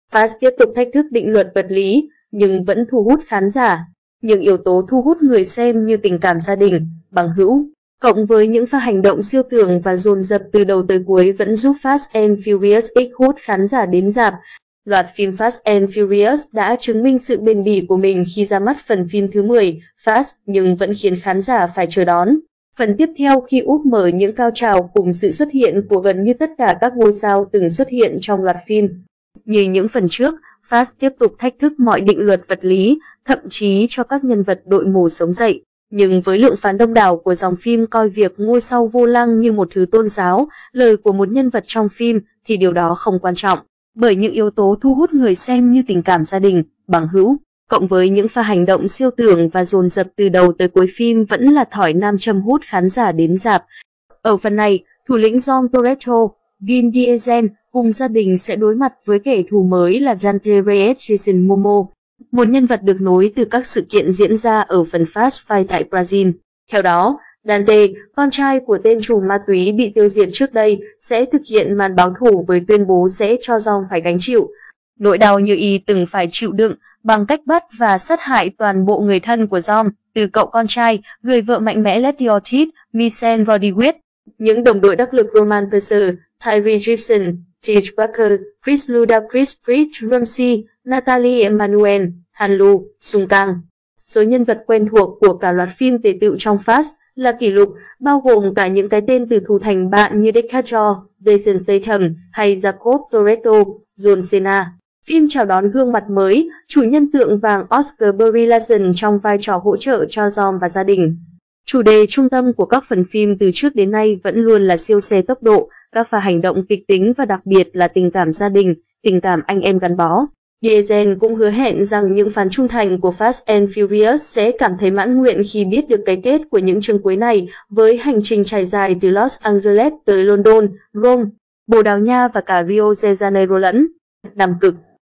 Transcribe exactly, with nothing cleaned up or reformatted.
Fast tiếp tục thách thức định luật vật lý, nhưng vẫn thu hút khán giả. Những yếu tố thu hút người xem như tình cảm gia đình, bằng hữu, cộng với những pha hành động siêu tưởng và dồn dập từ đầu tới cuối vẫn giúp Fast and Furious X hút khán giả đến rạp. Loạt phim Fast and Furious đã chứng minh sự bền bỉ của mình khi ra mắt phần phim thứ mười, Fast, nhưng vẫn khiến khán giả phải chờ đón phần tiếp theo khi úp mở những cao trào cùng sự xuất hiện của gần như tất cả các ngôi sao từng xuất hiện trong loạt phim. Như những phần trước, Fast tiếp tục thách thức mọi định luật vật lý, thậm chí cho các nhân vật đội mù sống dậy. Nhưng với lượng phán đông đảo của dòng phim coi việc ngôi sao vô lăng như một thứ tôn giáo, lời của một nhân vật trong phim thì điều đó không quan trọng. Bởi những yếu tố thu hút người xem như tình cảm gia đình, bằng hữu, cộng với những pha hành động siêu tưởng và dồn dập từ đầu tới cuối phim vẫn là thỏi nam châm hút khán giả đến rạp. Ở phần này, thủ lĩnh Dom Toretto, Vin Diesel cùng gia đình sẽ đối mặt với kẻ thù mới là Dante Reyes Jason Momoa, một nhân vật được nối từ các sự kiện diễn ra ở phần Fast Five tại Brazil. Theo đó, Dante, con trai của tên trùm ma túy bị tiêu diệt trước đây, sẽ thực hiện màn báo thù với tuyên bố sẽ cho Dom phải gánh chịu nỗi đau như y từng phải chịu đựng bằng cách bắt và sát hại toàn bộ người thân của Dom, từ cậu con trai, người vợ mạnh mẽ Letty Ortiz, Michelle Rodriguez, những đồng đội đắc lực Roman Pacer, Tyree Gibson, Tish Barker, Chris Ludacris, Fritz Ramsey, Natalie Emmanuel, Han Lu, Sung Kang. Số nhân vật quen thuộc của cả loạt phim tề tựu trong Fast là kỷ lục, bao gồm cả những cái tên từ thù thành bạn như DiCaprio, Jason Statham hay Jacob Toretto, John Cena. Phim chào đón gương mặt mới, chủ nhân tượng vàng Oscar Brie Larson trong vai trò hỗ trợ cho Dom và gia đình. Chủ đề trung tâm của các phần phim từ trước đến nay vẫn luôn là siêu xe tốc độ, các pha hành động kịch tính và đặc biệt là tình cảm gia đình, tình cảm anh em gắn bó. Diesel cũng hứa hẹn rằng những fan trung thành của Fast and Furious sẽ cảm thấy mãn nguyện khi biết được cái kết của những chương cuối này, với hành trình trải dài từ Los Angeles tới London, Rome, Bồ Đào Nha và cả Rio de Janeiro lẫn Nam Cực.